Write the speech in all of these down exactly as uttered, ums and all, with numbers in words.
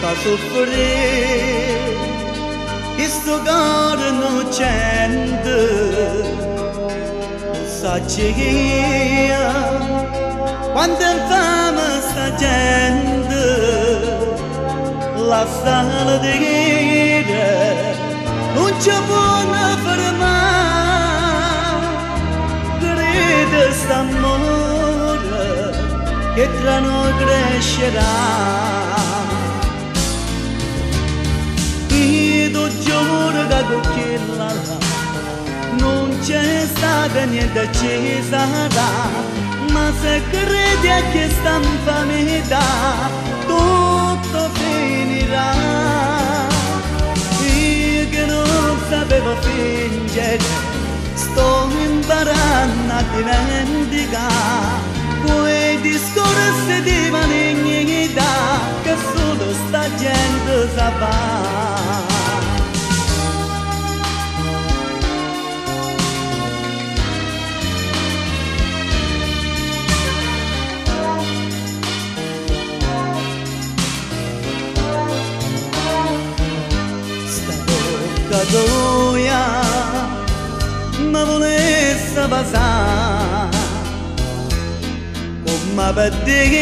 fa soffrire, questo cuore non c'è, sa che quanto infame sta gente, la sala di dire non ci può fermare, crede st'amore che tra noi crescerà. Io giuro che con quella non c'è stata niente ci sarà, ma se credi a che sta infamità tutto finirà. Io che non sapevo fingere sto imparando a dimenticare quei discorsi di malignità che solo sta gente sa fare. Cadoia ma volesse passare come per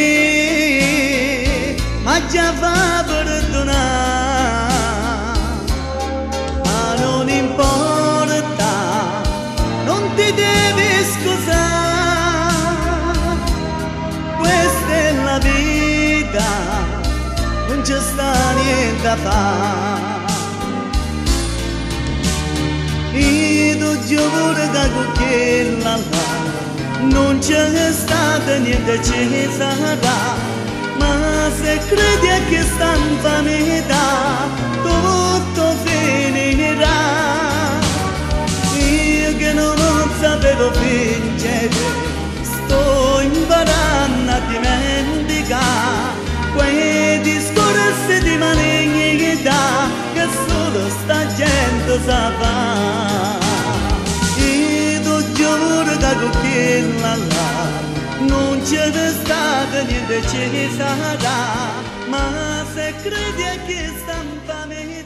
dire ma già va perdonare, ma non importa, non ti devi scusare, questa è la vita, non c'è sta niente da fare. Io giuro che con quella là non c'è stata niente ci sarà, ma se credi a che sta infamità tutto finirà. Io che non sapevo fingere sto imparando a dimenticare quei discorsi di malignità che solo sta gente sa fare. Io giuro che con quella là non c'è stata niente ci sarà, ma se credi a che sta infame